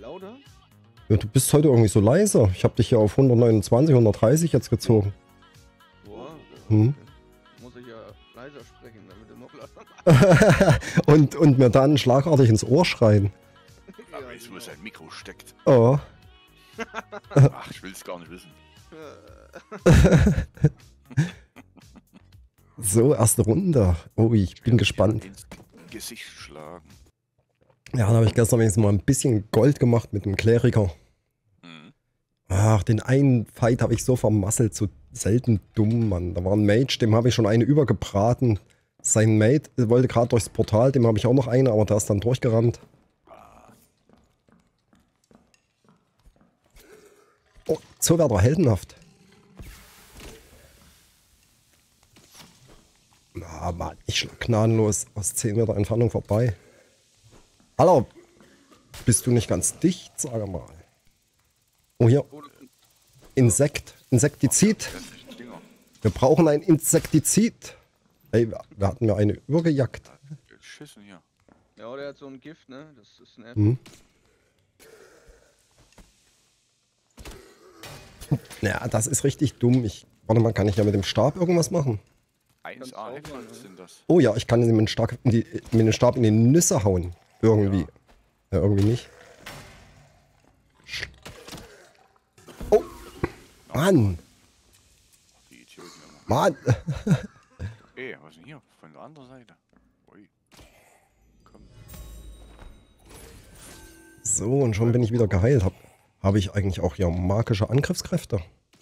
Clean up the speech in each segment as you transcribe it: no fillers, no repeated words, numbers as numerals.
lauter? Ja, du bist heute irgendwie so leise. Ich habe dich hier auf 129, 130 jetzt gezogen. Boah, Hm? muss ich ja leiser sprechen, damit du noch lauter machst. und mir dann schlagartig ins Ohr schreien. Aber Ja, jetzt, wo sein Mikro steckt. Oh. Ach, ich will es gar nicht wissen. So, erste Runde. Oh, ich bin gespannt. Ins Gesicht schlagen. Ja, dann habe ich gestern wenigstens mal ein bisschen Gold gemacht mit dem Kleriker. Mhm. Ach, den einen Fight habe ich so vermasselt, so selten dumm, Mann. Da war ein Mage, dem habe ich schon eine übergebraten. Sein Mate wollte gerade durchs Portal, dem habe ich auch noch eine, aber der ist dann durchgerannt. Oh, so wäre er heldenhaft. Na, Mann, ich schlag gnadenlos aus 10 Meter Entfernung vorbei. Hallo, bist du nicht ganz dicht, sage mal. Oh, hier. Insekt. Insektizid. Wir brauchen ein Insektizid. Ey, wir hatten ja eine übergejagt. Schissen hier. Ja, der hat so ein Gift, ne? Das ist nett. Hm. Ja, das ist richtig dumm. Warte mal, kann ich ja mit dem Stab irgendwas machen? 1A Headphones sind das. Oh ja, ich kann mit dem Stab in die Nüsse hauen. Irgendwie. Ja, irgendwie nicht. Oh! Mann! Die Idioten immer. Mann! Ey, was ist denn hier? Von der anderen Seite. Ui. Komm. So, und schon bin ich wieder geheilt. Habe ich eigentlich auch ja magische Angriffskräfte?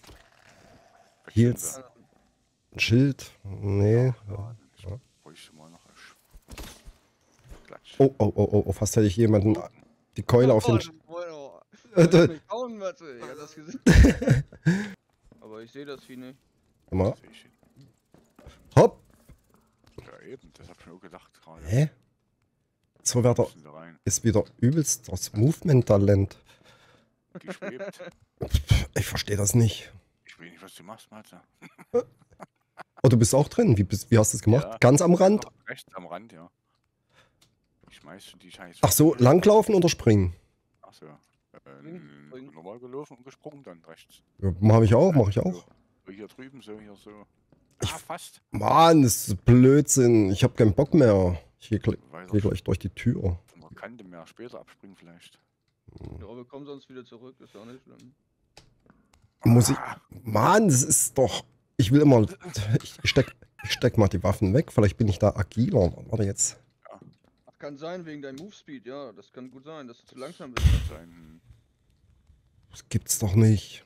Heals. Ein Schild? Nee. Ich bräuchte mal noch ein Klatsch. Oh, oh, oh, oh, oh, fast hätte ich jemanden die Keule auf den... mich hauen, Matze. Ich hab das gesehen. Aber ich sehe das Vieh nicht. Mal. Sehe ich ihn. Hopp! Ja, eben, das hab ich mir auch gedacht gerade. Hä? So wird er... Müssen da rein. Ist wieder übelst das Movement-Talent. Geschwebt. Ich verstehe das nicht. Ich weiß nicht, was du machst, Matze. Oh, du bist auch drin. Wie hast du es gemacht? Ja. Ganz am Rand? Rechts am Rand, ja. Ich schmeiß die Scheiße. Ach so, langlaufen oder springen? Ach so. Springen. Normal gelaufen und gesprungen dann rechts. Ja, mach ich auch. So hier drüben, so hier so. Ich- Fast. Mann, das ist Blödsinn. Ich habe keinen Bock mehr. Ich gehe Weiter gleich durch die Tür. von der Kante mehr. Später abspringen vielleicht. Ja, wir kommen sonst wieder zurück. Ist auch nicht schlimm. Muss ich... Mann, das ist doch... Ich will immer... Ich steck mal die Waffen weg. Vielleicht bin ich da agiler. Warte jetzt. Kann sein wegen deinem Move-Speed, ja. Das kann gut sein, dass du zu langsam bist. Sein, Das gibt's doch nicht.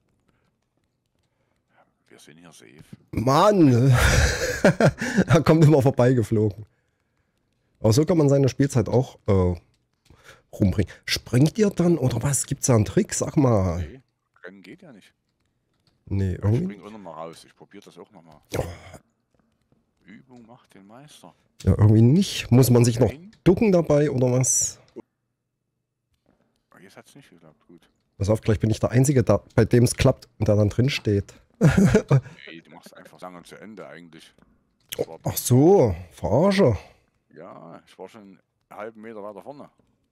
wir sind hier safe. Mann! Er kommt immer vorbeigeflogen. Aber so kann man seine Spielzeit auch rumbringen. Springt ihr dann oder was? Gibt's da einen Trick? Sag mal. Nee, Rennen geht ja nicht. Nee, Ich irgendwie. spring auch noch mal raus. Ich probiere das auch noch mal. Oh, Übung macht den Meister. ja, irgendwie nicht. Muss man sich noch Nein. ducken dabei oder was? Aber jetzt hat's nicht geklappt. Gut. Pass auf, gleich bin ich der Einzige, bei dem es klappt und der dann drin steht. Ey, du machst einfach lange zu Ende eigentlich. Das war, Ach so, Verarsche. ja, ich war schon einen halben Meter weiter vorne.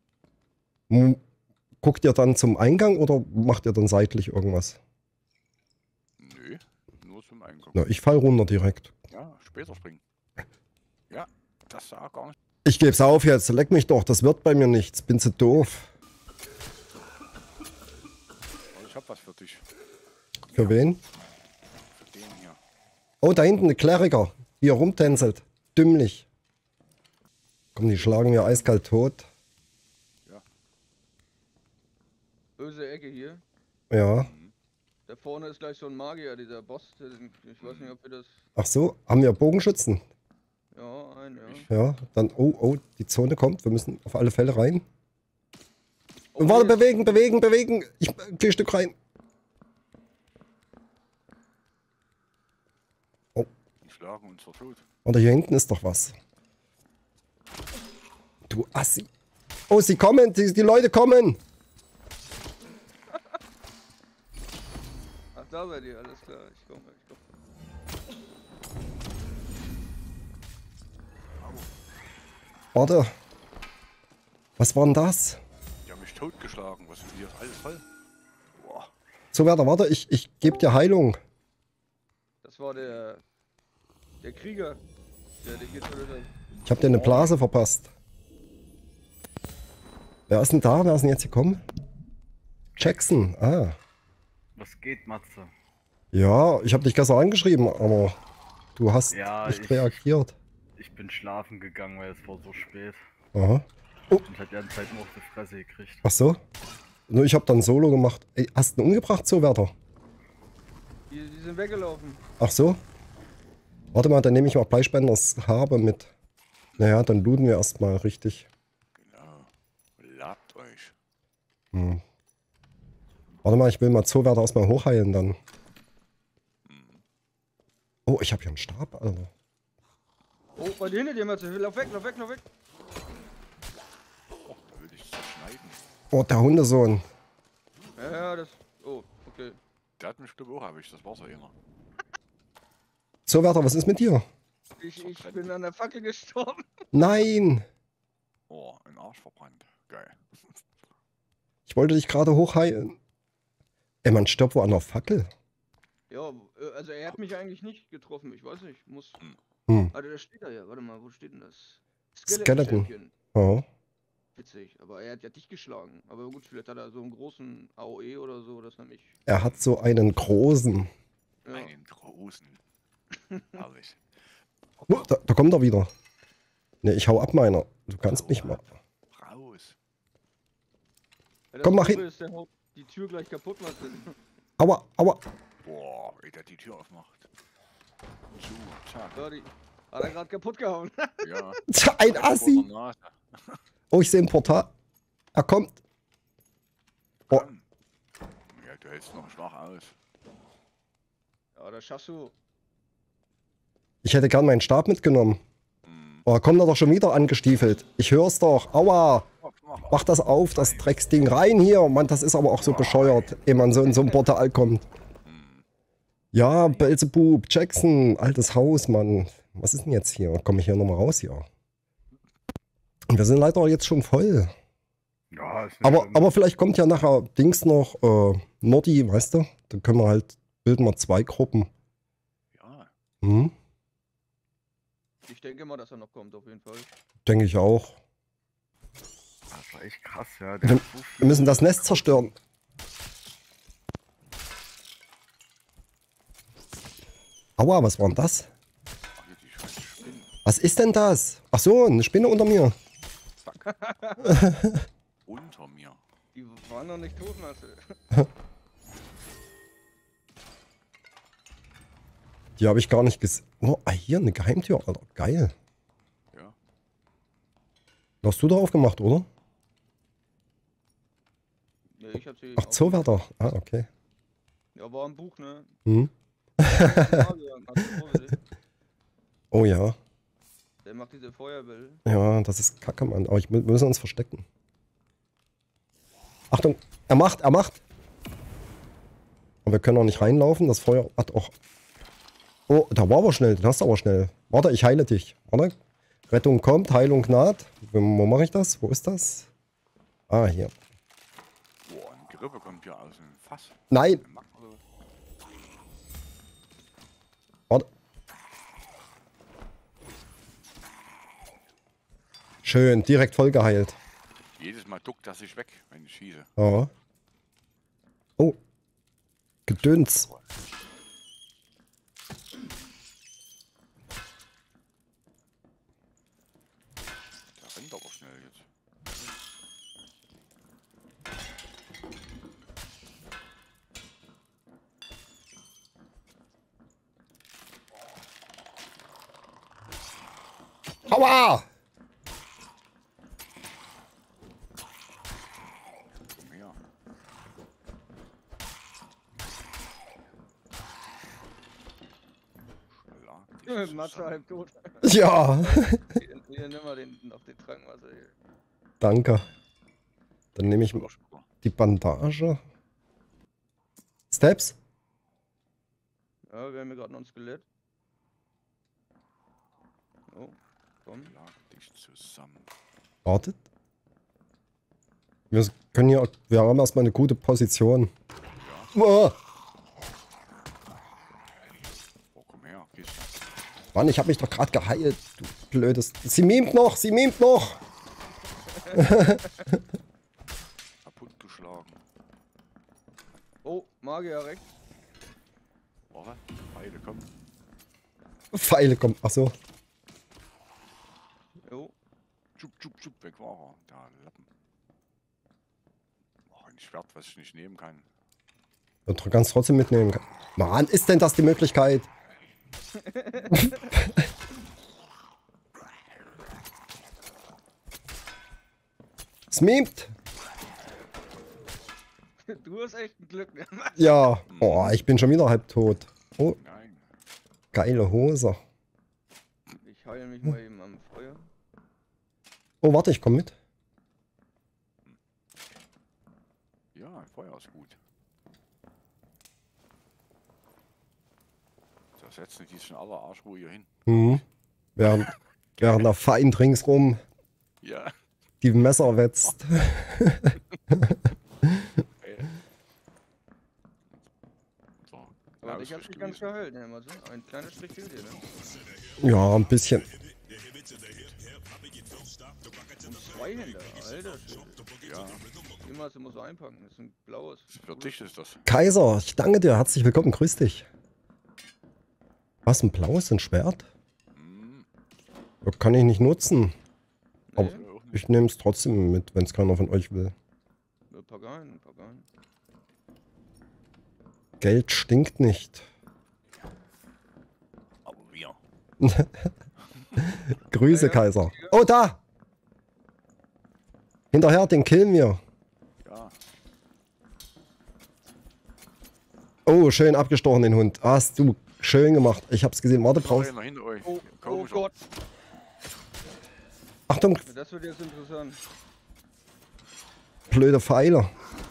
Guckt ihr dann zum Eingang oder macht ihr dann seitlich irgendwas? Nö, nur zum Eingang. Na, ich fall runter direkt. Ja, später springen. Ja, das sah gar nicht. Ich geb's auf jetzt, leck mich doch, das wird bei mir nichts. Bin zu doof. Aber ich hab was für dich. Für wen? Für den hier. Oh, da hinten ein Kleriker, wie er rumtänzelt. Dümmlich. Komm, die schlagen mir eiskalt tot. Böse Ecke hier. Ja. Da vorne ist gleich so ein Magier, dieser Boss. Ich weiß nicht, ob wir das... Ach so, haben wir Bogenschützen? Ja, ein, ja. Ja, dann, oh, die Zone kommt. Wir müssen auf alle Fälle rein. Oh, Und warte, hier. bewegen. Ich geh ein Stück rein. Die schlagen uns tot. Warte, hier hinten ist doch was. Du Assi. Oh, sie kommen, die Leute kommen. Ach, da seid ihr, alles klar. Ich komme. Warte. Was war denn das? Die haben mich totgeschlagen. Was ist denn hier? Ist alles voll? Boah. So, warte, ich gebe dir Heilung. Das war der Krieger, der dich getötet hat. Ich habe dir eine Blase verpasst. Wer ist denn da? Wer ist denn jetzt gekommen? Jackson, ah. Was geht, Matze? Ja, ich habe dich gestern angeschrieben, aber du hast Ja, nicht reagiert. Ich bin schlafen gegangen, weil es war so spät. Aha. Und hat ja die Zeit nur auf die Fresse gekriegt. Ach so? Nur ich habe dann Solo gemacht. Ey, hast du ihn umgebracht, so Wärter? Die sind weggelaufen. Ach so? Warte mal, dann nehme ich mal Bleispenders Habe mit. Naja, dann looten wir erstmal richtig. Genau. Labt euch. Hm. Warte mal, ich will mal Zoowärter erstmal hochheilen dann. Oh, ich habe hier einen Stab, Alter. Oh, bei dir hinter dir, Matze. Lauf weg, lauf weg, lauf weg. Oh, da will ich zerschneiden. Oh, der Hundesohn. Ja, das... Oh, okay. Der hat mich, glaube ich, auch erwischt. Das war's ja immer. Zoowärter, was ist mit dir? Ich bin an der Fackel gestorben. Nein! Oh, ein Arsch verbrannt. Geil. Ich wollte dich gerade hochheilen. Ey, man stirbt wo an der Fackel. Ja, also er hat mich eigentlich nicht getroffen. Ich weiß nicht, muss... Hm. Warte, da steht er ja. Warte mal, wo steht denn das? Skeleton. Champion. Oh. Witzig, aber er hat ja dich geschlagen. Aber gut, vielleicht hat er so einen großen AOE oder so, das nämlich. Er hat so einen großen. Ja. Einen großen. Herrlich. Oh, da kommt er wieder. Ne, ich hau ab, meiner. Du kannst mich mal. Raus. Ja, Komm, mach Doofe hin. ist, der haut die Tür gleich kaputt macht. Aua, aua. Boah, wie der die Tür aufmacht. Zu, zack. Ja, die hat er gerade kaputt gehauen. Ja. Ein Assi. Oh, ich sehe ein Portal. Er kommt. Oh. Komm. Ja, du hältst noch schwach aus. Ja, das schaffst du. Ich hätte gern meinen Stab mitgenommen. Oh, kommt er doch schon wieder angestiefelt. Ich hör's doch. Aua. Mach das auf, das Drecksding rein hier. Mann, das ist aber auch so bescheuert, ehe man so in so ein Portal kommt. Ja, Belzebub, Jackson, altes Haus, Mann. Was ist denn jetzt hier? Komme ich hier nochmal raus hier? Und wir sind leider jetzt schon voll. Ja, ist nicht schlimm. Aber vielleicht kommt ja nachher Dings noch, Nordi, weißt du? Dann können wir halt, bilden wir 2 Gruppen. Ja. Hm? Ich denke mal, dass er noch kommt, auf jeden Fall. Denke ich auch. Das war echt krass, ja. Wir müssen das Nest zerstören. Aua, was war denn das? Ach, hier die scheiß Spinnen. Was ist denn das? Ach so, eine Spinne unter mir. Unter mir. Die waren noch nicht tot, Marcel. Die habe ich gar nicht gesehen. Oh, hier eine Geheimtür, Alter. Geil. Ja. Hast du drauf gemacht, oder? Ja, ich hab sie. Ach, Zoowärter. Ah, okay. Ja, war ein Buch, ne? Hm. Oh ja. Der macht diese Feuerbälle. Ja, das ist kacke, Mann. Aber wir müssen uns verstecken. Achtung, er macht. Aber wir können auch nicht reinlaufen. Das Feuer hat auch... Oh, da war aber schnell. Den hast du aber schnell. Warte, ich heile dich. Warte. Rettung kommt, Heilung naht. Wo mache ich das? Wo ist das? Ah, hier. Boah, ein Gerippe kommt hier aus dem Fass. Nein. Ein Mack oder was? Warte. Schön, direkt voll geheilt. Jedes Mal duckt er sich weg, wenn ich schieße. Ja. Oh. Gedöns. Der rennt aber schnell jetzt. Aua! Komm her. Schlag dich Matze zusammen. halb tot. Ja. Hier, nimm mal auf den Trank, Marcel. Danke. Dann nehme ich Blutspur. die Bandage. Steps? Ja, wir haben hier gerade noch ein Skelett. Oh, komm. Schlag dich zusammen. Wartet. Wir können hier, wir haben erstmal eine gute Position. Oh, Oh, komm her, gehst du. Mann, ich habe mich doch gerade geheilt, du blödes. Sie mimt noch, sie mimt noch. Kaputt geschlagen. Oh, Magier rechts. Warte, beide kommen. Pfeile kommen, ach so. Jo. Tschup, weg war er. Da, Lappen. Oh, ein Schwert, was ich nicht nehmen kann. Du kannst trotzdem mitnehmen. Mann, ist denn das die Möglichkeit? Es mimt. Du hast echt ein Glück, ne? Ja. Oh, ich bin schon wieder halb tot. Oh, Nein. geile Hose. Ich heile mich mal eben am Feuer. Oh, warte, ich komme mit. Ja, Feuer ist gut. Da setzen die schon alle Arschruhe hier hin. Mhm. Während der Feind ringsrum Ja. die Messer wetzt. So, Aber genau, ich ist hab dich gewesen. ganz geheilt, ne? Mal so. Ein kleiner Strich fehlt dir, ne? Ja, ein bisschen. Und Zweihänder, alter Schwede. Ja, Immer so muss einpacken, das ist ein blaues. für dich ist das. Kaiser, ich danke dir. Herzlich willkommen. Grüß dich. Was, ein blaues, ein Schwert? Hm, Das kann ich nicht nutzen. Aber Nee, auch nicht. ich nehme es trotzdem mit, wenn es keiner von euch will. Pagan, Pagan. Geld stinkt nicht. Aber wir. Grüße, Ja, ja. Kaiser. Oh, da! Hinterher, den killen wir. Ja, Oh, schön abgestochen, den Hund. Hast du schön gemacht. Ich hab's gesehen. Warte, noch brauchst. einer hinter euch. Oh, oh Komischer. Gott, Achtung, das wird jetzt interessant. blöde Pfeile.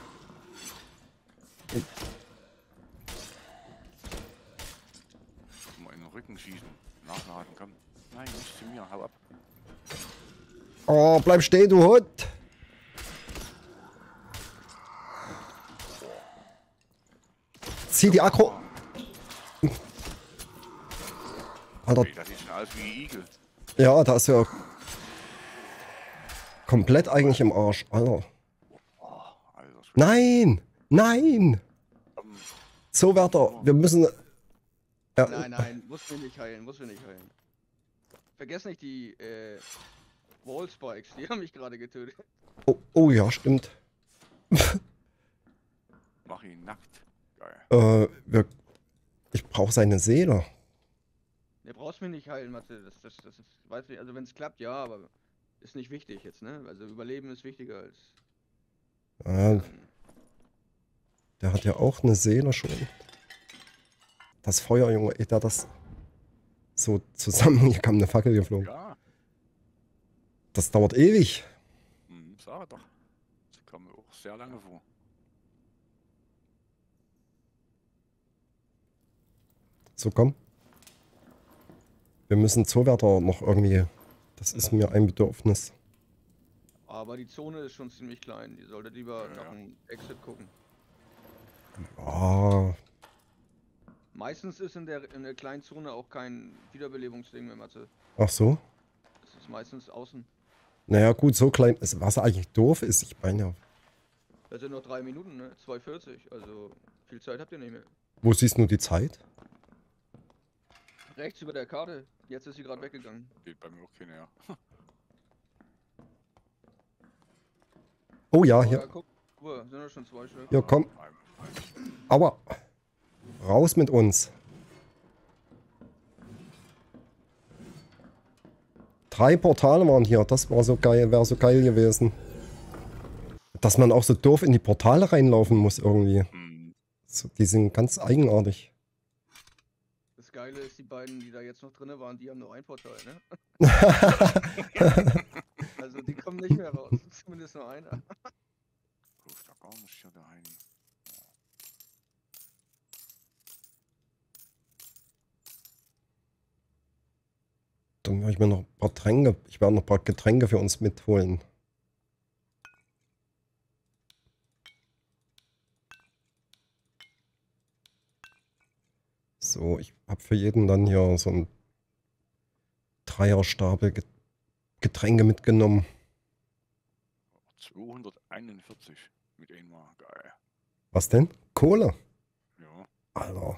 Mal in den Rücken schießen. Nachladen, komm. Nein, nicht zu mir, hau ab. Oh, bleib stehen, du Hund. Zieh die Akku. Alter, Ey, das sieht schon aus wie Igel. ja, da ist ja komplett eigentlich im Arsch. Alter. Also, Nein! Nein! So, Wärter, wir müssen. Ja, Nein, nein, muss wir nicht heilen, muss wir nicht heilen. Vergesst nicht die Wallspikes, die haben mich gerade getötet. oh, oh ja, stimmt. mach ihn nackt. Geil. Ich brauche seine Seele. Ne, brauchst mich nicht heilen, Matze. Das ist, weiß nicht, also wenn es klappt, ja, aber ist nicht wichtig jetzt, ne? Also Überleben ist wichtiger als. Der hat ja auch eine Seele schon. Das Feuer, Junge, ey, da das so zusammen. Hier kam eine Fackel geflogen. Ja, Das dauert ewig. sag doch. Das kommt mir auch sehr lange vor. So, komm. Wir müssen Zoowärter noch irgendwie. Das ist mir ein Bedürfnis. Aber die Zone ist schon ziemlich klein. Die sollte lieber Ja, nach ja. einem Exit gucken. Ah, Meistens ist in der kleinen Zone auch kein Wiederbelebungsding mehr, Matze. ach so. Das ist meistens außen. Naja, gut, so klein ist. Was eigentlich doof ist, ich meine ja. Das sind noch 3 Minuten, ne? 2:40. Also viel Zeit habt ihr nicht mehr. Wo siehst du die Zeit? Rechts über der Karte. Jetzt ist sie gerade weggegangen. Geht bei mir auch keiner her. Oh ja, Ja, hier. guck. Sind ja schon 2 Stück. Hier, komm. Aua. Raus mit uns. 3 Portale waren hier. Das war so geil, wäre so geil gewesen. Dass man auch so doof in die Portale reinlaufen muss irgendwie. Hm, So, die sind ganz eigenartig. Das Geile ist, die beiden, die da jetzt noch drin waren, die haben nur ein Portal, ne? Also die kommen nicht mehr raus. Zumindest nur einer. ruft da gar nicht hier daheim. Dann werde ich mir noch ein paar Tränke. Ich werde noch ein paar Getränke für uns mitholen. So, ich habe für jeden dann hier so einen Dreierstapel Getränke mitgenommen. 241 mit einmal. Geil. Was denn? Kohle? Ja. Alter.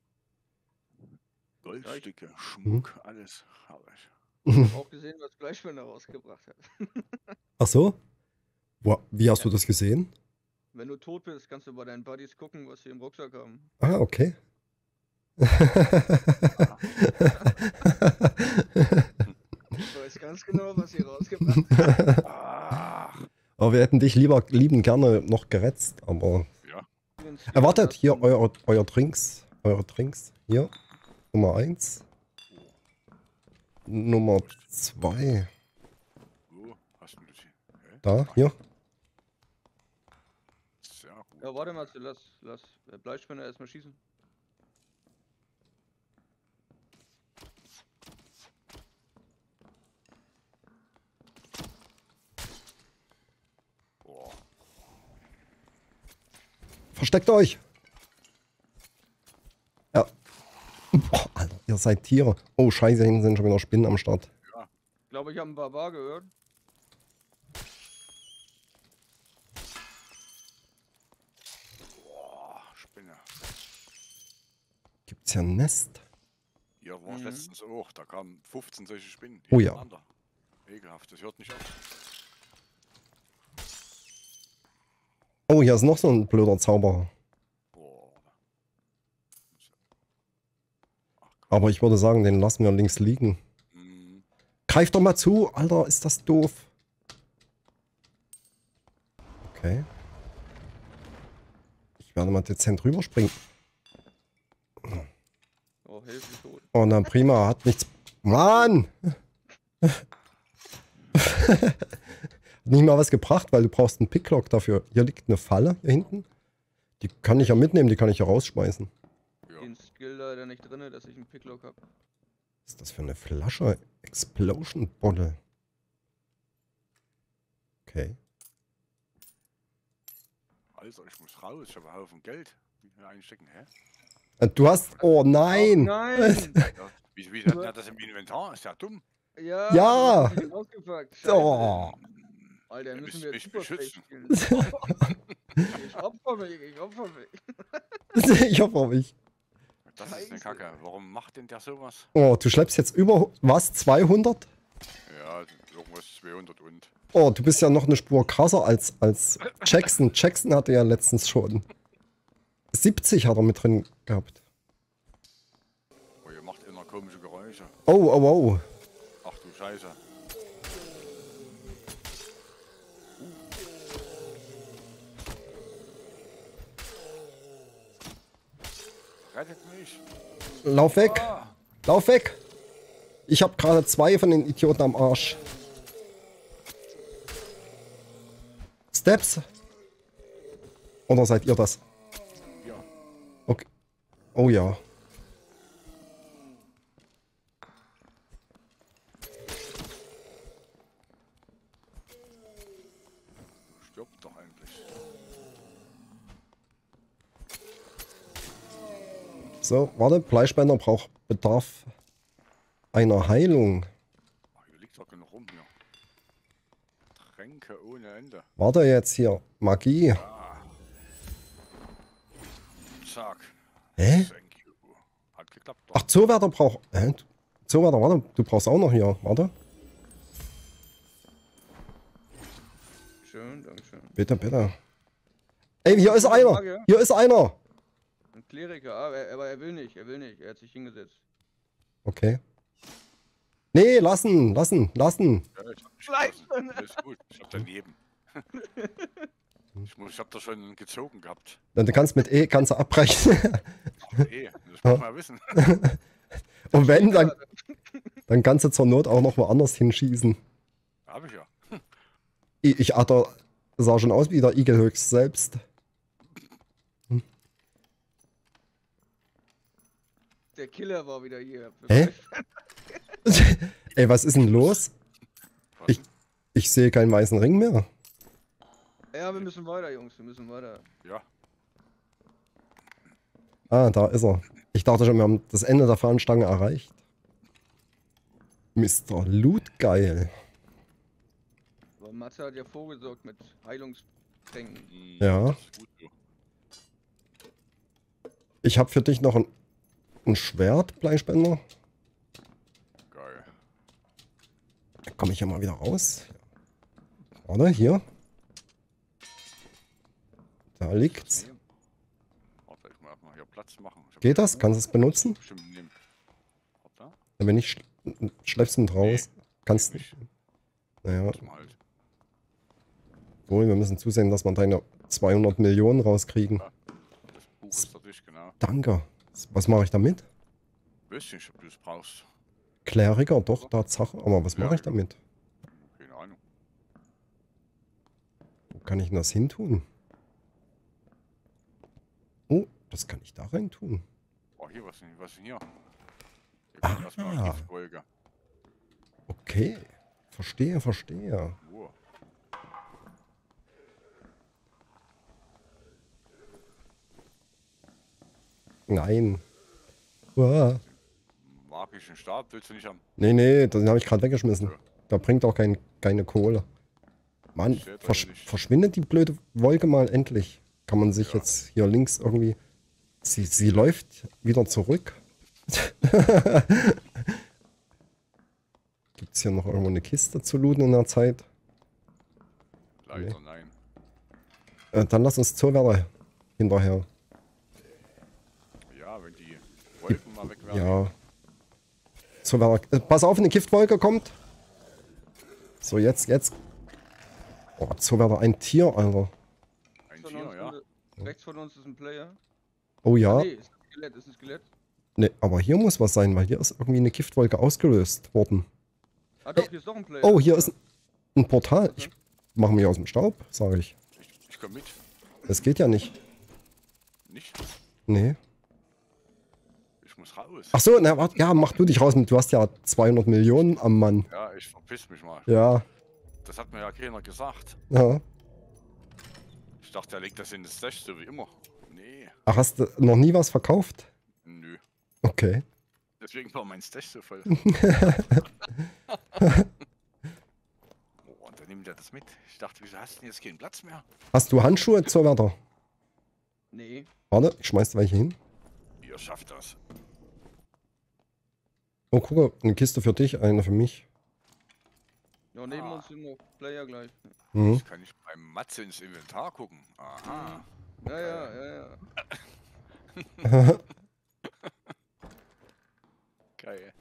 Goldstücke, Schmuck, alles. Herrlich. Ich habe auch gesehen, was Fleischwender rausgebracht hat. Ach so? Wie hast du das gesehen? Wenn du tot bist, kannst du bei deinen Buddies gucken, was sie im Rucksack haben. Ah, okay. Ich weiß ganz genau, was sie rausgebracht haben. Ach, Aber wir hätten dich lieben gerne noch geretzt, aber... ja. Erwartet, hier euer Drinks. Eure Drinks. Hier. Nummer 1. Nummer 2. Wo hast du das hier? Hä? Da, hier. Sehr gut. Ja, warte mal, lass Fleischwender erstmal schießen. Boah. Versteckt euch! Ja. Boah, Alter, ihr seid Tiere. Oh, scheiße, hinten sind schon wieder Spinnen am Start. Ich glaube, ich habe einen Barbar gehört. Boah, Spinne. Gibt's hier ein Nest? Hier war es letztens auch. Da kamen 15 solche Spinnen. Oh ja. hintereinander. Ekelhaft, das hört nicht auf. Oh, hier ist noch so ein blöder Zauberer. Boah. Aber ich würde sagen, den lassen wir links liegen. Mhm. Greif doch mal zu! Alter, ist das doof. Okay. Ich werde mal dezent rüberspringen. Oh, Hilfe, tot. Oh, na prima, hat nichts... Mann! Hat nicht mal was gebracht, weil du brauchst einen Picklock dafür. Hier liegt eine Falle, hier hinten. Die kann ich ja mitnehmen, die kann ich ja rausschmeißen. Ja. Den Skill leider nicht drin, dass ich einen Picklock habe. Was ist das für eine Flasche? Explosion Bottle. Okay. Alter, ich muss raus. Ich habe einen Haufen Geld. Hier einstecken, hä? Du hast... Oh nein! Nein! Ja, wie hat er das im Inventar? Ist ja dumm. Ja! Ja. du hast ihn ausgepackt. Scheiße. Oh. Alter, Ja, müssen wir mich jetzt Superplay beschützen. spielen. Ich opfer mich, ich opfer mich. Ich hoffe mich. Das ist eine Scheiße. Kacke. Warum macht denn der sowas? Oh, du schleppst jetzt über... Was? 200? Ja, irgendwas 200 und. Oh, du bist ja noch eine Spur krasser als Jackson. Jackson hatte ja letztens schon 70 hat er mit drin gehabt. Oh, ihr macht immer komische Geräusche. Oh, oh, oh. Ach du Scheiße. Rettet mich. Lauf weg. Ah, Lauf weg. Ich habe gerade 2 von den Idioten am Arsch. Steps. Oder seid ihr das? ja. Okay. Oh ja. Stirbt doch eigentlich. So, warte. Fleischbänder braucht Bedarf einer Heilung. Ach, hier liegt doch genug rum hier. Tränke ohne Ende. Warte jetzt hier. Magie. Zack. Hä? Thank you. Hat geklappt doch. Ach, Zoowärter braucht... Zoowärter, warte. Du brauchst auch noch hier. Warte. Schön, dankeschön. Bitte, bitte. Ey, hier ist einer. Hier ist einer. Ein Kleriker, aber er will nicht, er hat sich hingesetzt. Okay. Nee, lassen. Ja, ich hab nicht Fleisch! gelassen. Alles gut. Ich hab daneben. Ich hab da schon gezogen gehabt. Dann du kannst mit E kannst du abbrechen. Ach, das muss man wissen. Und wenn, dann kannst du zur Not auch noch woanders hinschießen. Hab ich ja. Der sah schon aus wie der Igel höchst selbst. Der Killer war wieder hier. Hä? Ey, was ist denn los? Was denn? Ich sehe keinen weißen Ring mehr. Ja, wir müssen weiter, Jungs, wir müssen weiter. Ja. Ah, da ist er. Ich dachte schon, wir haben das Ende der Fahnenstange erreicht. Mr. Loot geil. Aber Matze hat ja vorgesorgt mit Heilungstränken. Ja. Das ist gut so. Ich habe für dich noch ein Schwert, Bleispender. Geil. Da komme ich ja mal wieder raus. Warte, hier. Da liegt's. Warte, ich muss mal hier Platz machen. Ich hab Geht das? Kannst du es benutzen? bestimmt nehmen. Warte, Wenn nicht, schleppst du ihn raus. Kannst du. nicht. Naja, Muss man halt. wohl, wir müssen zusehen, dass wir deine 200 Millionen rauskriegen. Das Buch ist dadurch, genau. Danke. Was mache ich damit? Weiß nicht, ob du es brauchst. Kleriker, doch, Tatsache. Aber was mache ich damit? Keine Ahnung. Wo kann ich denn das hin tun? Oh, das kann ich da rein tun. Oh, hier, was ist denn hier? Hier kommt erstmal eine Giftwolke. Okay. Verstehe, verstehe. Wow. Nein. Uah. Magischen Stab willst du nicht haben? Nee, nee, den habe ich gerade weggeschmissen. Da bringt auch keine Kohle. Mann, Steht da nicht. verschwindet die blöde Wolke mal endlich. Kann man sich jetzt hier links irgendwie... Sie läuft wieder zurück. Gibt es hier noch irgendwo eine Kiste zu looten in der Zeit? Leider nein. Dann lass uns Zollwärter hinterher. Ja, wenn die Wolken mal weg wären. Ja. Zollwärter. Pass auf, eine Giftwolke kommt. So, jetzt. Oh, Zollwärter, ein Tier, Alter. Ein Von Tier, uns ja. rechts von uns ist ein Player. Oh ja. Nee, ist ein Skelett, ist ein Skelett. Ne, aber hier muss was sein, weil hier ist irgendwie eine Giftwolke ausgelöst worden. Ah doch, hier ist doch ein Player. Oh, hier ist ein Portal. Ich mache mich aus dem Staub, sage ich. Ich komm mit. Das geht ja nicht. Nicht? Nee. Ich muss raus. Ach so, na, warte, ja, mach du dich raus. Du hast ja 200 Millionen am Mann. Ja, ich verpiss mich mal. Ja, Das hat mir ja keiner gesagt. ja. Ich dachte, er legt das in das Stash, so wie immer. Nee, Ach, hast du noch nie was verkauft? nö. Okay. Deswegen war mein Stash so voll. Oh, und dann nimmt er das mit. Ich dachte, wieso hast du denn jetzt keinen Platz mehr? Hast du Handschuhe, Zollwärter? Nee. Warte, ich schmeiß welche hin. Ihr schafft das. Oh, guck mal, eine Kiste für dich, eine für mich. Ja, neben uns sind noch Player gleich. Mhm. Jetzt kann ich beim Matze ins Inventar gucken. Aha. Ja. Geil.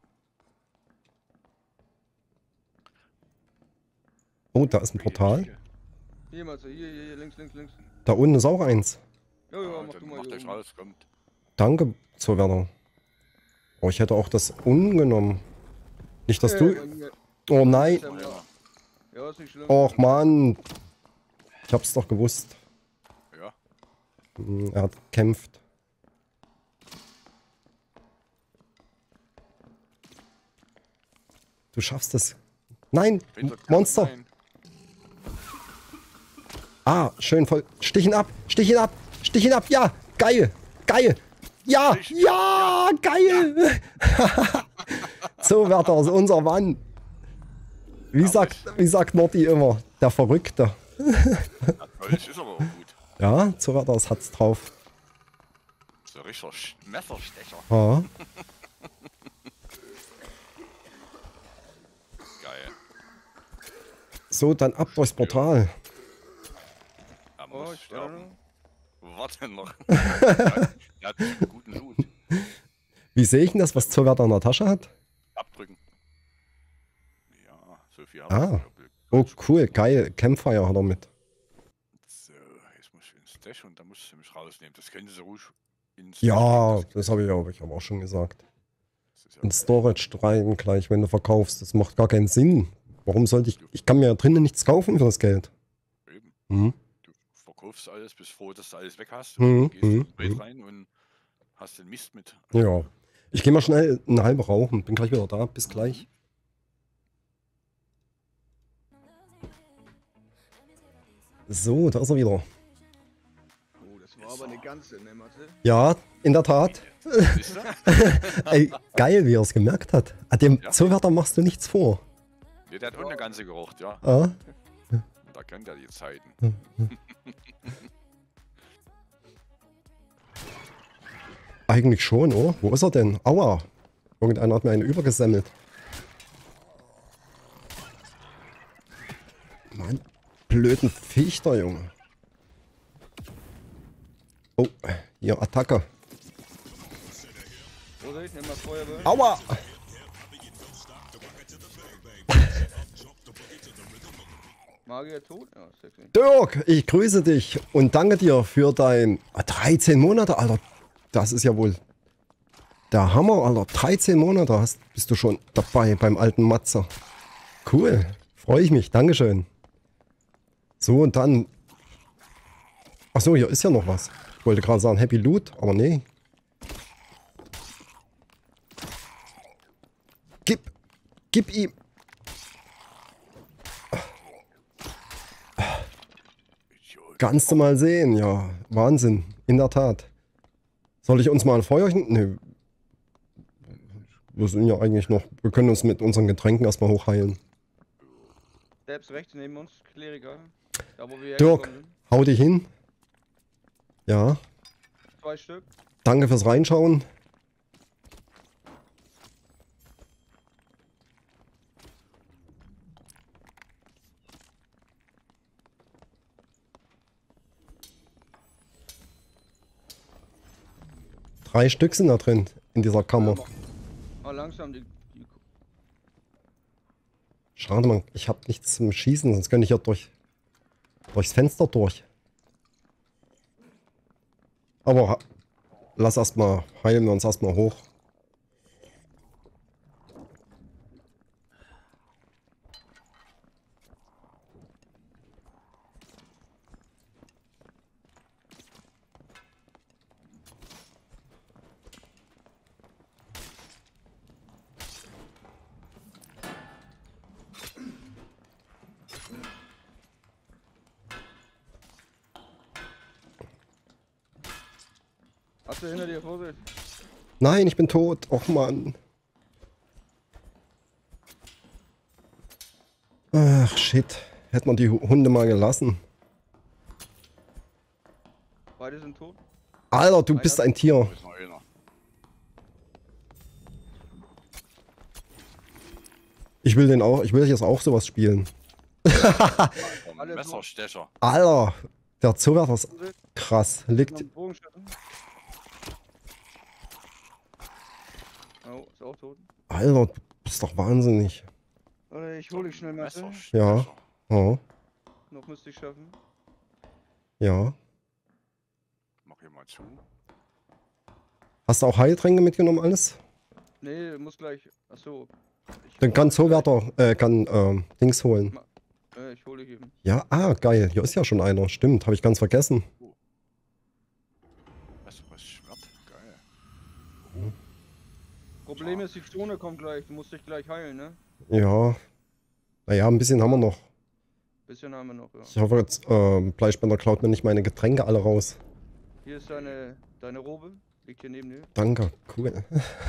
Oh, da ist ein Portal. Hier, Matze, hier, links. Da unten ist auch eins. Ja, mach du Dann mal macht hier euch oben. raus, kommt. Danke, Zollwärter. Oh, ich hätte auch das unten genommen. Nicht, dass bei du... mir- Oh nein. Ja, ist nicht schlimm. Och, Mann. Ich hab's doch gewusst. Ja. Er hat gekämpft. Du schaffst es. Nein, Hinterkant, Monster. nein. Ah, schön voll. Stich ihn ab. Ja, geil. Ja, geil. So, Wärter, ist unser Mann. Wie sagt Nordi immer? Der Verrückte. Holz ist aber auch gut. Ja, so Wärter, das hat's drauf. So ein richtiger Messerstecher. Ja. Geil. So, dann ab durchs Portal. Er Oh, muss ich sterben. Warte noch. Er hat einen guten Loot. Wie sehe ich denn das, was Zollwärter in der Tasche hat? Abdrücken. Ja, so viel Ah. ich. Oh, cool, geil. Campfire hat er mit. So, jetzt muss ich ins Stash und da muss ich mich rausnehmen. Das können Sie ruhig ins Ja, Stash das habe ich aber auch schon gesagt. das ist ja In Storage rein gleich, wenn du verkaufst. Das macht gar keinen Sinn. Warum sollte ich... Ich kann mir ja drinnen nichts kaufen für das Geld. eben. Mhm. Du verkaufst alles, bist froh, dass du alles weg hast. Mhm, Gehst in mhm, den rein und hast den Mist mit. Ja. Ich gehe mal schnell eine halbe rauchen. Bin gleich wieder da. Bis gleich. So, da ist er wieder. Oh, das war Aber eine ganze, ne, Matze? Ja, in der Tat. Siehst du? Ey, geil, wie er es gemerkt hat. Dem Ja. Zuwärter machst du nichts vor. Nee, der hat auch eine ganze geraucht, ja. Ah, Da kennt er die Zeiten. eigentlich schon, oh. Wo ist er denn? Aua. Irgendeiner hat mir einen übergesemmelt. Mann, blöden Viechter, Junge. Oh, hier, Attacke. Vorsicht, nimm mal Feuerwehr. Aua! Magier tot? Ja, sexy. Dirk, ich grüße dich und danke dir für dein 13 Monate, Alter. Das ist ja wohl der Hammer, Alter. 13 Monate bist du schon dabei beim alten Matzer. Cool, freue ich mich. Dankeschön. So, und dann... Achso, hier ist ja noch was. Ich wollte gerade sagen Happy Loot, aber nee. Gib ihm. Kannst du mal sehen, ja. Wahnsinn, in der Tat. Soll ich uns mal ein Feuerchen? Nee. Wir sind ja eigentlich noch... Wir können uns mit unseren Getränken erstmal hochheilen. Selbst rechts neben uns, Kleriker. Da wo wir Dirk, hergekommen sind. hau dich hin. Ja, 2 Stück. danke fürs Reinschauen. Drei Stück sind da drin, in dieser Kammer. Mal langsam die Schade, Mann, ich habe nichts zum Schießen, sonst könnte ich ja durchs Fenster durch. Aber lass erstmal, heilen wir uns erstmal hoch. Hast du hinter dir, Vorsicht? Nein, ich bin tot. Och Mann. Ach shit. Hätte man die Hunde mal gelassen. Beide sind tot. Alter, du bist ein Tier. Da ist noch einer. Ich will jetzt auch sowas spielen. Alle Messerstecher. Alter, der Zuwärter ist krass. Noch Liegt. einen Bogenschützen. Oh, ist auch tot. Alter, du bist doch wahnsinnig. Oder ich hole dich schnell, Matze. Messerstecher. Ja. Oh, Noch müsste ich schaffen. ja. Mach hier mal zu. Hast du auch Heiltränke mitgenommen alles? Nee, muss gleich. Achso. Dann kann Zuwärter, Dings holen. Ich hole dich eben. Ja, geil. Hier ist ja schon einer. Stimmt, habe ich ganz vergessen. Was Schwert? Geil. Problem ist, die Zone kommt gleich. Du musst dich gleich heilen, ne? Ja. Naja, ein bisschen haben wir noch. Bisschen haben wir noch, ja. Ich hoffe jetzt, Bleispender klaut mir nicht meine Getränke alle raus. Hier ist deine Robe. Liegt hier neben dir. Danke, cool. Geil.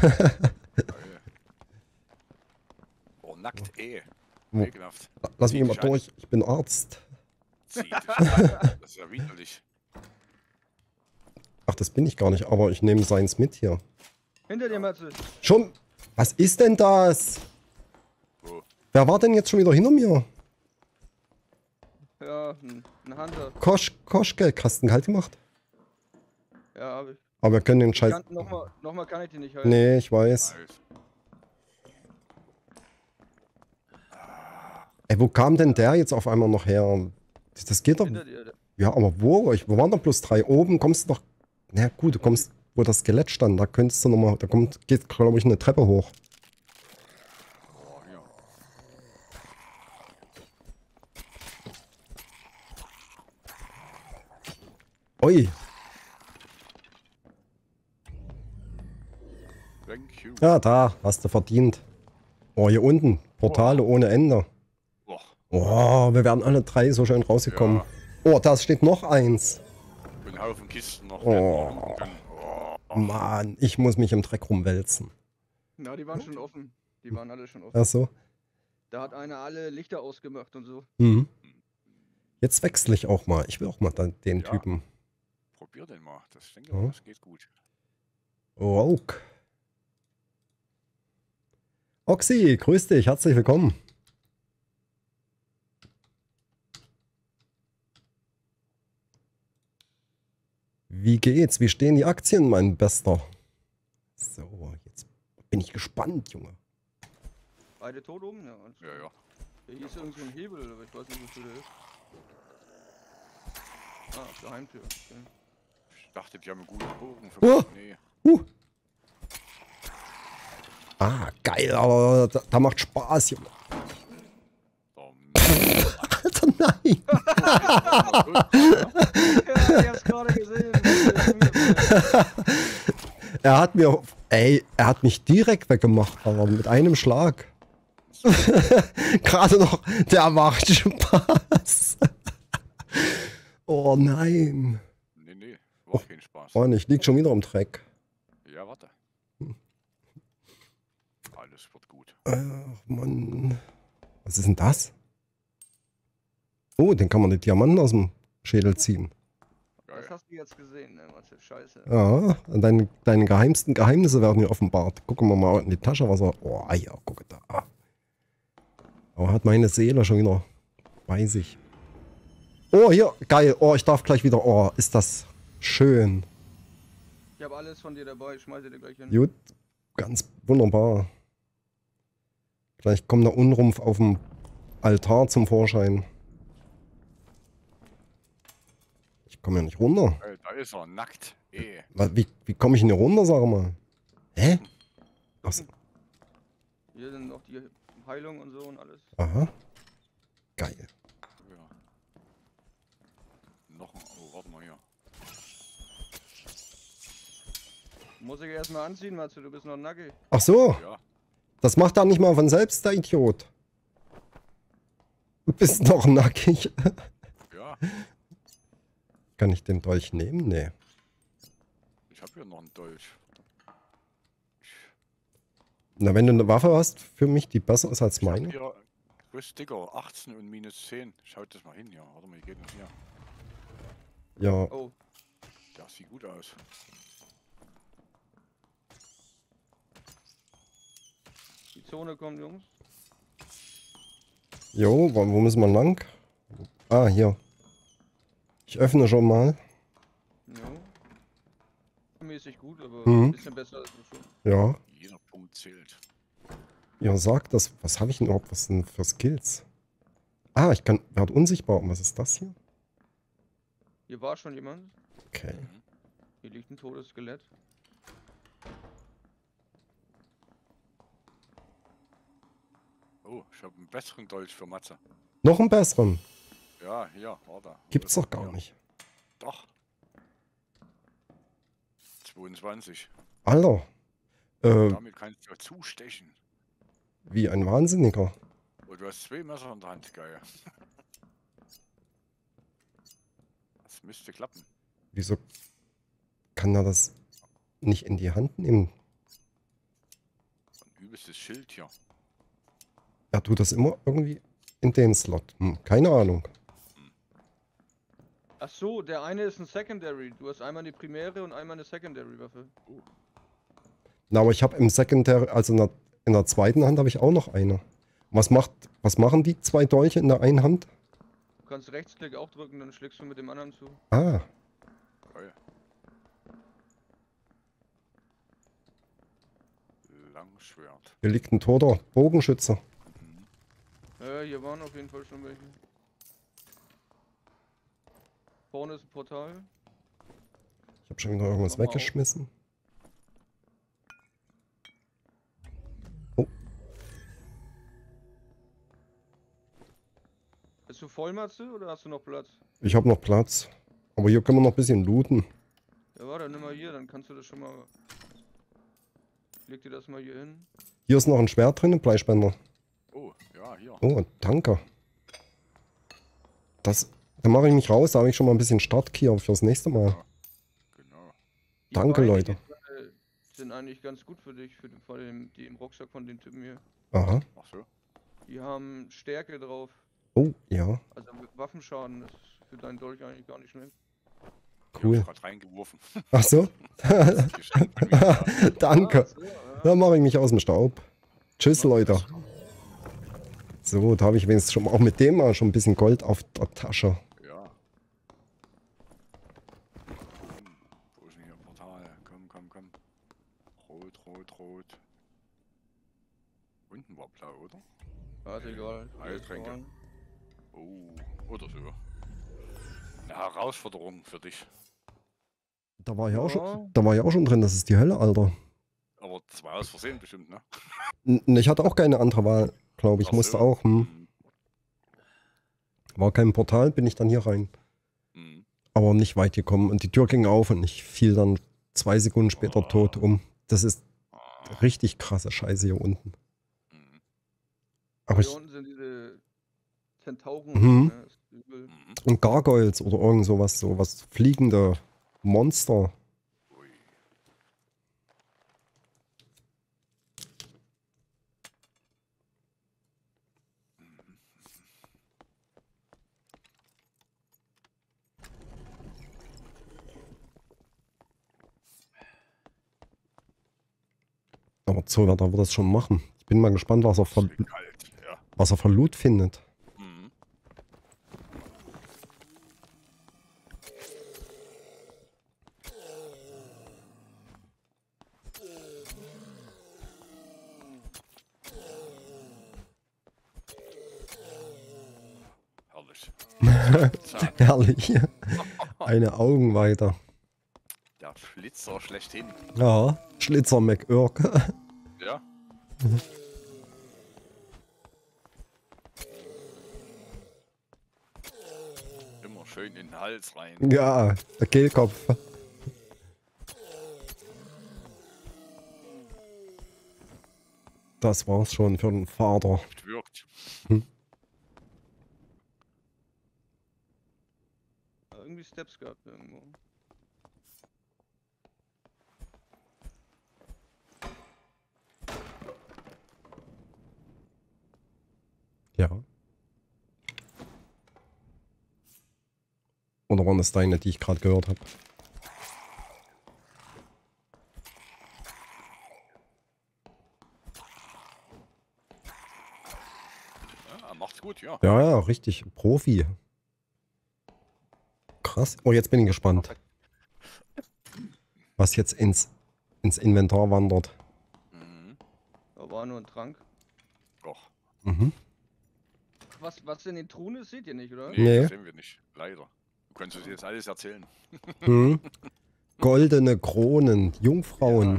Oh, nackt Wo- Ekelhaft. Lass mich mal durch, ich bin Arzt. Zieh dich. Das ist ja widerlich. Ach, das bin ich gar nicht, aber ich nehme seins mit hier. Hinter dir, Matze. Schon? Was ist denn das? Wo? Wer war denn jetzt schon wieder hinter mir? Ja, ein Hunter. Koschke, hast du ihn kalt gemacht? Ja, hab ich. Aber wir können den Scheiß... Nochmal kann ich den nicht halten. Nee, ich weiß. Nice. Ey, wo kam denn der jetzt auf einmal noch her? Das geht doch... Hinter dir. Ja, aber wo? Wir waren doch bloß 3. Oben kommst du doch... Na gut, du kommst, wo das Skelett stand, da könntest du nochmal... Geht, glaube ich, eine Treppe hoch. Oh, hier. Ui. Thank you. Ja, da, hast du verdient. Oh, hier unten. Portale ohne Ende. Och, Oh, wir wären alle 3 so schön rausgekommen. Oh, da steht noch eins. bin einen Haufen Kisten noch. Oh. Mann, ich muss mich im Dreck rumwälzen. Na, die waren schon offen. Die waren alle schon offen. Ach so. Da hat einer alle Lichter ausgemacht und so. Mhm. Jetzt wechsle ich auch mal. Ich will auch mal den Ja. Typen. Probier den mal. Das denke Ja. das geht gut. Rogue. Oxy, grüß dich, herzlich willkommen. Wie geht's? Wie stehen die Aktien, mein Bester? So, jetzt bin ich gespannt, Junge. Beide tot oben? Ja. Ja. Hier ist irgend so ein Hebel, aber ich weiß nicht, wofür der ist. Ah, Geheimtür. Okay. Ich dachte, die haben einen guten Bogen für Oh. Nee. Ah, geil, aber da macht Spaß, Junge. Alter, nein. Ja, ich hab's gerade gesehen. Er hat mir, er hat mich direkt weggemacht, aber mit einem Schlag. Gerade noch, der macht Spaß. Oh nein. Nee, war kein Spaß. Mann, ich lieg schon wieder im Dreck. Ja, warte. Alles wird gut. Ach Mann. Was ist denn das? Oh, den kann man den Diamanten aus dem Schädel ziehen. Das Geil. hast du jetzt gesehen, ne? Matze? Scheiße. Ja, deine geheimsten Geheimnisse werden hier offenbart. Gucken wir mal in die Tasche, was er... Oh, ja, gucke da. Aber hat meine Seele schon wieder bei sich. Oh, hier, geil. Oh, ich darf gleich wieder... Oh, ist das schön. Ich habe alles von dir dabei, ich schmeiße dir gleich hin. Gut, ganz wunderbar. Vielleicht kommt der Unrumpf auf dem Altar zum Vorschein. Ich komme ja nicht runter. Da ist er, nackt. Wie komme ich denn hier runter, sag mal? Hä? Was? Hier sind noch die Heilung und so und alles. Aha. Geil. Ja. Noch ein. Oh, warte mal hier. Muss ich erstmal anziehen, Matze, du bist noch nackig. Ach so, Ja. das macht er nicht mal von selbst, der Idiot. Du bist noch nackig. Ja. Kann ich den Dolch nehmen? Nee. Ich habe hier noch einen Dolch. Na, wenn du eine Waffe hast, für mich, die besser ist als Ich hab meine. hier Sticker 18 und minus 10. Schaut das mal hin, ja. Warte mal, wie geht das hier? Ja, Oh, Das sieht gut aus. die Zone kommt, Jungs. jo, wo müssen wir lang? Ah, hier. Ich öffne schon mal. Ja. Mäßig gut, aber Mhm. ein bisschen besser als schon. Ja, Jeder Punkt zählt. ihr sagt das. Was habe ich denn überhaupt? Was denn für Skills? Ah, ich kann. Werde unsichtbar. Und was ist das hier? Hier war schon jemand. Okay. Hier liegt ein totes Skelett. Oh, ich habe einen besseren Dolch für Matze. Noch einen besseren. Ja, hier, warte. Gibt's Wo doch ist er? gar Hier. nicht. Doch. 22. Alter. Damit kannst du ja zustechen. Wie ein Wahnsinniger. Und du hast 2 Messer in der Hand, geil. Das müsste klappen. Wieso kann er das nicht in die Hand nehmen? Ein übelstes Schild hier. Er tut das immer irgendwie in den Slot. Keine Ahnung. Ach so, der eine ist ein Secondary. Du hast einmal eine Primäre und einmal eine Secondary Waffe. Na, aber ich habe im Secondary, also in der zweiten Hand habe ich auch noch eine. Was machen die zwei Dolche in der einen Hand? Du kannst Rechtsklick auch drücken, dann schlägst du mit dem anderen zu. Ah, Geil. Langschwert. hier liegt ein toter Bogenschütze. Hier waren auf jeden Fall schon welche. Vorne ist ein Portal. Ich habe schon wieder irgendwas Mach mal auf. weggeschmissen. Oh, Bist du voll, Matze, oder hast du noch Platz? ich habe noch Platz. Aber hier können wir noch ein bisschen looten. Ja, warte, nimm mal hier, dann kannst du das schon mal... Leg dir das mal hier hin. Hier ist noch ein Schwert drin, ein Bleispender. Oh, ja, hier. Oh, ein Tanker. Da mache ich mich raus, da habe ich schon mal ein bisschen Startkier fürs nächste Mal. Ja. Die Danke, Beine, Leute. Die sind eigentlich ganz gut für dich, die im Rucksack von den Typen hier. Aha. Ach so. Die haben Stärke drauf. Oh, ja, Also Waffenschaden ist für deinen Dolch eigentlich gar nicht schlimm. cool. Gerade reingeworfen. Ach so. Geschenkt von mir, ja. Danke. Ah, so, ja. Da mache ich mich aus dem Staub. Tschüss, Mach Leute. das. So, da habe ich wenigstens schon auch mit dem mal schon ein bisschen Gold auf der Tasche. Ja. Wo ist denn hier Portal? Komm, komm, komm. Rot, rot, rot. Unten war blau, oder? Ah, ist egal. Heiltränke. Oh, oder so. Eine Herausforderung für dich. Da war ja auch Ja. schon, da war ja auch schon drin, das ist die Hölle, Alter. Aber das war aus Versehen bestimmt, ne? Ich hatte auch keine andere Wahl, glaube ich. Ach Musste so. auch. Mhm. War kein Portal, bin ich dann hier rein. Mhm. Aber nicht weit gekommen. Und die Tür ging auf und ich fiel dann 2 Sekunden später tot um. Das ist richtig krasse Scheiße hier unten. Mhm. Aber Hier ich, unten sind diese Zentauren. Mhm. Ne? Das ist übel. Mhm. und Gargoyles oder irgend sowas, fliegende Monster. Ui. Aber Zollwärter wird das schon machen. Ich bin mal gespannt, was er Ist wie kalt, ja. für Loot findet. Mhm. Herrlich. Zack, Herrlich. Eine Augenweite. der Flitzer schlechthin. Ja, Schlitzer McIrk. Ja. Immer schön in den Hals rein. Ja, der Kehlkopf. Das war's schon für den Vater. Wirkt. Irgendwie Steps gehabt irgendwo. Ja. Oder waren das deine, die ich gerade gehört habe? Ja, macht's gut, ja. Ja, ja, richtig. Profi. Krass. Oh, jetzt bin ich gespannt. Was jetzt ins Inventar wandert. Mhm. Da war nur ein Trank. Doch. Mhm. Was in den Truhen ist, seht ihr nicht, oder? Nee. Das sehen wir nicht. Leider. Du kannst uns jetzt alles erzählen. Mhm. Goldene Kronen, Jungfrauen.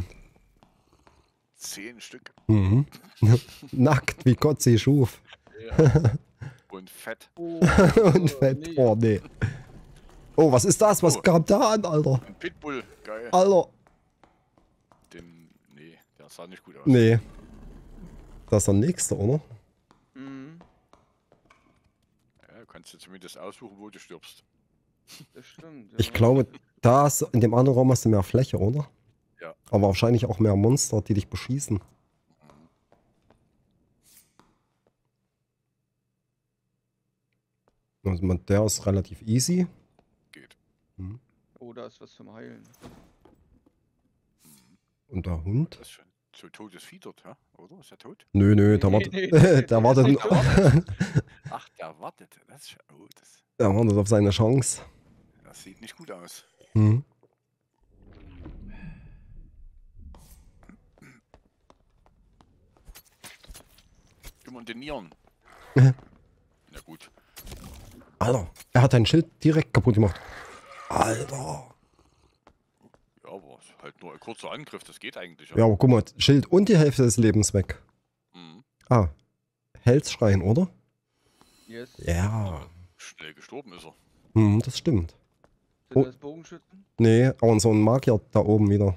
10 Stück. Mhm. Nackt, wie Gott sie schuf. Ja. Und fett. Oh, Und fett. nee. Oh, nee. Oh, was ist das? Was Oh. kam da an, Alter? Ein Pitbull. Geil. Alter. Nee, der sah nicht gut aus. Nee. Das ist der nächste, oder? Mhm, Ja, du kannst dir zumindest aussuchen, wo du stirbst. das stimmt. Ich ja. glaube, in dem anderen Raum hast du mehr Fläche, oder? Ja. Aber wahrscheinlich auch mehr Monster, die dich beschießen. Also der ist relativ easy. Geht. Oh, da ist was zum Heilen. Und der Hund? Das ist schon so totes Vieh dort, ja? Oder? Ist er tot? Nö, nö, der Nee, wartet. nee, Der wartet. nicht Ach, der wartet. Das ist schon, oh, Der wartet auf seine Chance. das sieht nicht gut aus. Mhm. Immer den Nieren. Ja. Na gut. Alter, er hat dein Schild direkt kaputt gemacht. Alter. Ja, aber es ist halt nur ein kurzer Angriff, das geht eigentlich. Ja, aber guck mal, Schild und die Hälfte des Lebens weg. Mhm. Ah, Hellschrein, oder? Yes. Ja. Schnell gestorben ist er. Das stimmt. Sind Oh. das Bogenschützen? Nee, aber so ein Magier da oben wieder.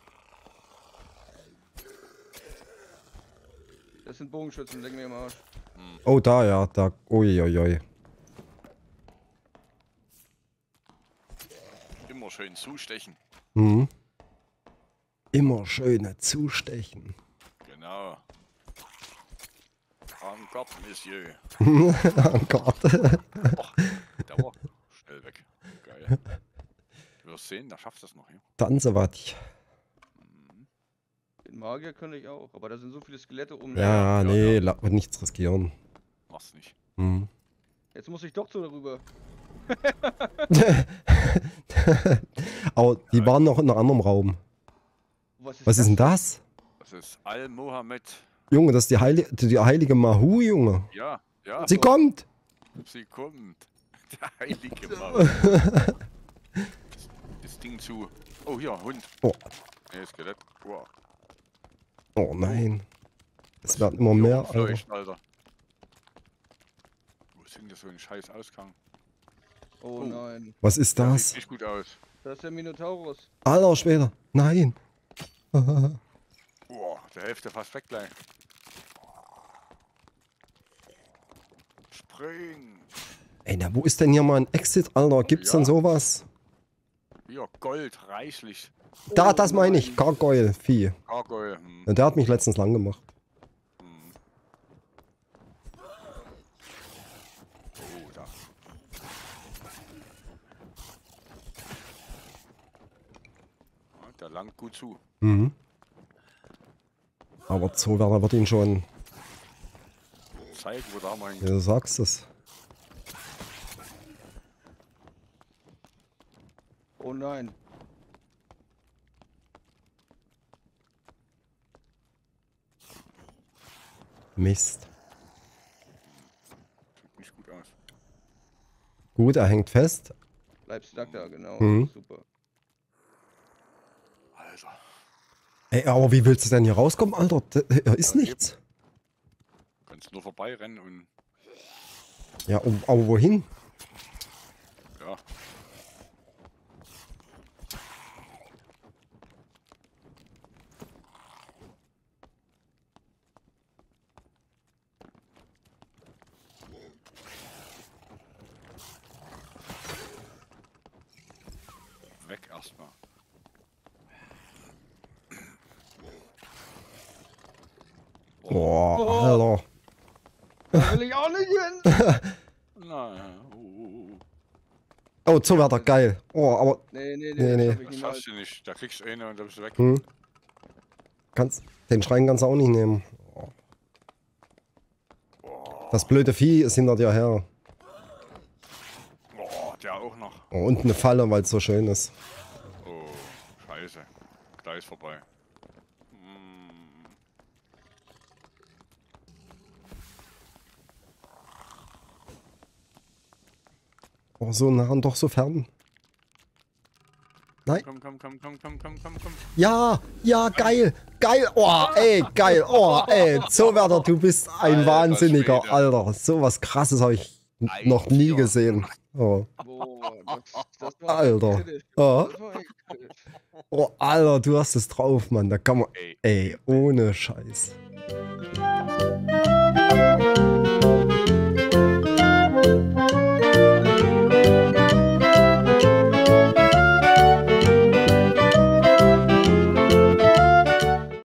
Das sind Bogenschützen, leck mir am Arsch. Oh, da, ja, da. Uiuiui. Immer schön zustechen. Mhm. Immer schöne Zustechen. Genau. En garde, Monsieur. Oh Gott. Och, der war schnell weg. Geil. Du wirst sehen, der schafft das noch. Ja. Tanzewatsch. Den Magier könnte ich auch, aber da sind so viele Skelette um. Ja, nee, ja. nichts riskieren. Mach's nicht. Mhm. Jetzt muss ich doch so darüber. Aber die waren noch in einem anderen Raum. Was ist denn das? Das ist Al-Mohammed. Junge, das ist die heilige Mahu, Junge. Ja, ja. Sie kommt! Sie kommt. Der heilige Maul. Das Ding zu. Oh, hier, Hund. Oh, Nee, Skelett. Wow. oh nein. Es werden immer mehr, Alter. Fleisch, Alter. Wo ist denn das so ein scheiß Ausgang? Oh Oh. nein. Was ist Das das? sieht nicht gut aus. Das ist der Minotaurus. Alter Schwede. Nein. Boah, der Hälfte fast weg gleich. Spring! Ey, na, wo ist denn hier mal ein Exit, Alter? Gibt's denn Ja. sowas? Ja, Gold, reichlich. Da, das meine ich. Gargoyle, Vieh. Gargoyle. Ja, der hat mich letztens lang gemacht. Oh, da. Ja, der langt gut zu. Mhm. Aber Zoowärter wird ihn schon. Zeig, wo da mein. Ja, du sagst es. Oh nein. Mist. Sieht nicht gut aus. Gut, er hängt fest. Bleib stuck da, genau. Mhm. Super. Alter. Ey, aber wie willst du denn hier rauskommen, Alter? Da ist Ja, nichts. Kannst nur vorbeirennen und. Ja, aber wohin? Ja. Weg erstmal. Boah, Alter. Da will ich auch nicht hin. Nein. Oh, Zoowärter, geil. Oh, aber Nee, Nee, das nee. schaff ich Das niemals. schaffst du nicht. Da kriegst du eine und dann bist du weg. den Schrein kannst du auch nicht nehmen. Oh. Das blöde Vieh ist hinter dir her. Boah, der auch noch. Oh, und eine Falle, weil es so schön ist. Oh, scheiße. Gleich ist vorbei. Oh, so nah und doch so fern. Nein. Komm. Ja, ja, geil, geil, oh, ey, geil, oh, ey, Zoowärter, du bist ein Alter Wahnsinniger, Schwede. Alter, so was Krasses habe ich noch nie gesehen. Oh, Boah, das war Alter, kritisch. oh, Das war echt kritisch. oh, Alter, du hast es drauf, Mann, da kann man, Ey. ey, ohne Scheiß.